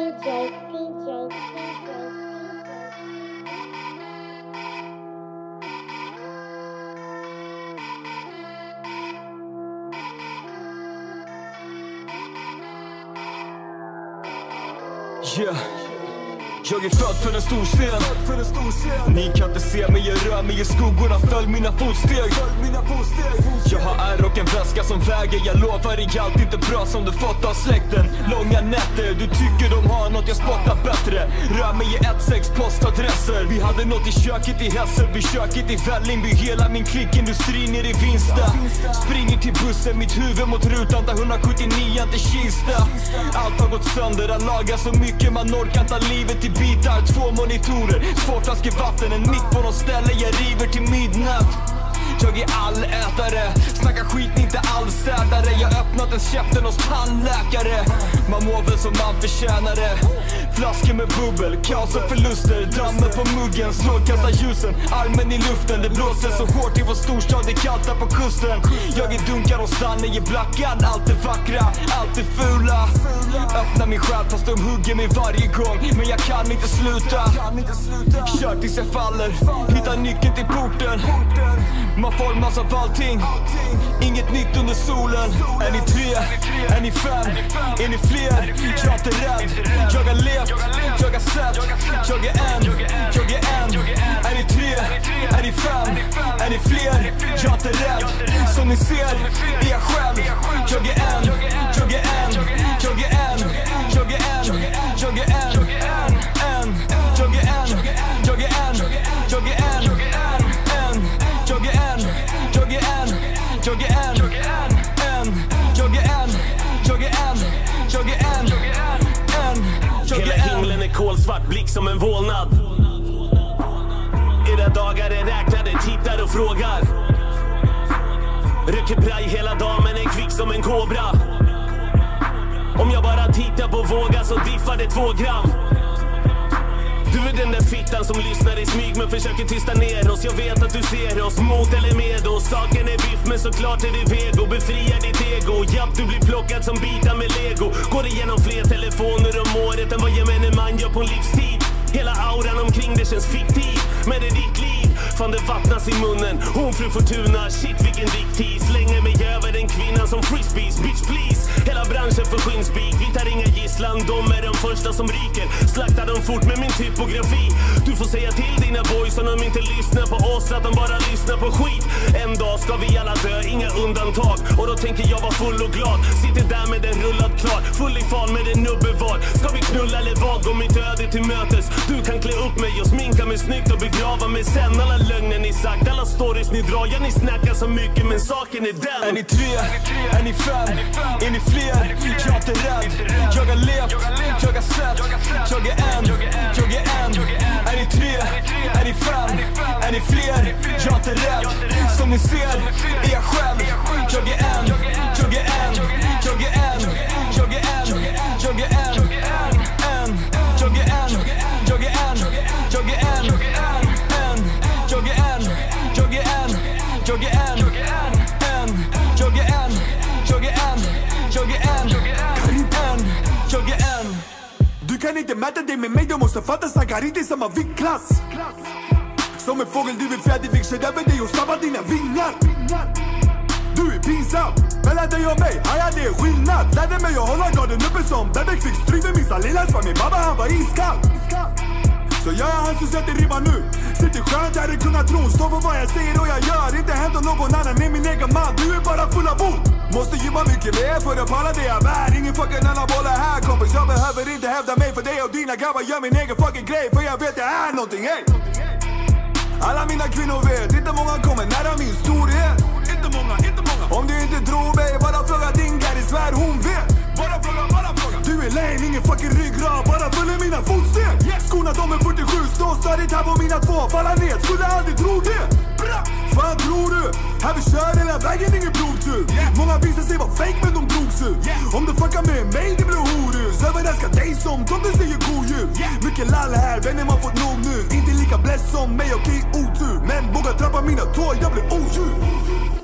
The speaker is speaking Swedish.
Yeah. Jag är född för en stor scen. Ni kan inte se mig, jag rör mig i skuggorna. Följ mina fotsteg. Jag har ärr och en väska som väger. Jag lovar dig allt inte bra som du fått av släkten. Långa nätter, du tycker de har något, jag spottar bättre. Rör mig i 1-6 postadresser. Vi hade något i köket i Hässelby, köket i Vällingby. Hela min klick, industrin är i Vinsta. Springer till bussen, mitt huvud mot rutan. 179 till Kista. Allt har gått sönder, att laga så mycket man orkar ta livet i bitar. 2 monitorer, 2 flaskor vatten. En mick på något ställe, jag river till midnatt. Jag är allätare, snackar skit, inte allsädare. Jag öppnat en käften hos tandläkare. Man mår väl som man förtjänar det. Flaskor med bubbel, kaos och förluster. Dammen på muggen, strålkastar ljusen. Armen i luften, det blåser så hårt i vår storstad. Det är kallt där på kusten. Jag är dunkar och stannar i blackan. Allt är vackra, allt är fula. Öppnar min själ fast de hugger mig varje gång. Men jag kan inte sluta. Kör tills jag faller, hittar nyckeln till porten. Man formas av allting, inget nytt under solen. Är ni 3? Är ni 5? Är ni fler? Jag är inte rädd. Jag har levt, jag har sett. Jag är en, jag är en. Är ni 3? Är ni 5? Är ni fler? Jag är inte rädd. Som ni ser, är jag själv. Jag är en, jag är en. Jag är en, jag är en. Jag är en, en. Jag är en, jag är en. Jag är en, en. Jag är en, jag är en. Jag är en, en. Jag är en, jag är en. Jag är en, en. Hela himlen är kolsvart, blick som en vålnad. Era dagar är räknade, tittar och frågar. Röker braj hela dagen men är kvick som en kobra. Om jag bara tittar på våga så diffar det 2 gram. Du är den där fittan som lyssnar i smyg men försöker tysta ner oss. Jag vet att du ser oss, mot eller med oss. Saken är biff men såklart är det vego. Befria ditt ego, japp du blir plockad som bitar med lego. Går igenom fler telefoner om året än vad gemene man gör på en livstid. Hela auran omkring det känns fiktiv. Men det är ditt liv, fan det vattnas i munnen. Hon fru Fortuna, shit vilken diktis. Slänger mig över den kvinnan som frisbees, bitch please. Hela branschen för skinnspik, vi tar inga gisslan. De är de första som ryker, slaktar dem fort med min typografi. Du får säga till dina boys om de inte lyssnar på oss, att de bara lyssnar på skit. En dag ska vi alla dö, inga undantag. Och då tänker jag vara full och glad. Sitter där med en rullad klar, full i fan med en nubbe var. Ska vi knulla eller vad, gå mitt öde till mötes. Du kan klä upp mig och sminka mig snyggt och begrava mig sen. Alla lögner ni sagt, alla stories ni drar. Ja ni snackar så mycket men saken är den. Är ni 3? Är ni 5? Är ni fler? Jag är inte rädd. Jag har levt, jag har sett. Jag är en, jag är en. Är ni 3? Är ni 5? Är ni fler? Jag är inte rädd. Som ni ser, är jag själv. Jag är en, jag är en. Jag är en, jag är en. Jag är en, en. Jag är en, jag är en. Jag är en, en. Jag är en, jag är en. Jag är en, en. Jag är en, jag är en. Jag är en, Karim, en. Jag är en. Du kan inte mäta dig med mig, du måste fatta, snackar inte i samma viktklass. Som en fågel du vill fjädervikt, kör över dig och sabbar dina vingar. Du är pinsam, mellan dig och mig, haja det är skillnad. Lärde mig att hålla garden uppe som Bebek fick stryk med minsta lilla svar. Min babba han var iskall. Så jag är han som sätter ribban nu. Sitter skönt här i kungatron, står för vad jag säger och jag gör. Inte hämta någon annan, är min egen man. Du är bara full av ord. Måste jobba mycket mer för att palla det jag bär. Ingen fucking annan bollar här kompis. Jag behöver inte hävda mig för dig och dina grabbar. Gör min egen fucking grej för jag vet jag är någonting, ey. Alla mina kvinnor vet, inte många kommer nära min storhet. Inte många, inte många. Om du inte tror mig, bara fråga din gärd i svär, hon vet. Bara fråga, bara fråga. Du är lame, ingen fucking ryggrad, bara följer mina fotsteg. Skorna de är 47, stå stadigt här på mina 2, falla ner, skulle aldrig tro det. Fan tror du? Här vi kör hela vägen, ingen blodtur. Många visar sig vara fake men de drogs ut. Om du fuckar med mig, det blir horus. Överraskar dig som de säger godljud. Mycket lall här, vänner man fått nog nu. Inte lika bless som mig och i otur. Men våga trappa mina tår, jag blir odjur.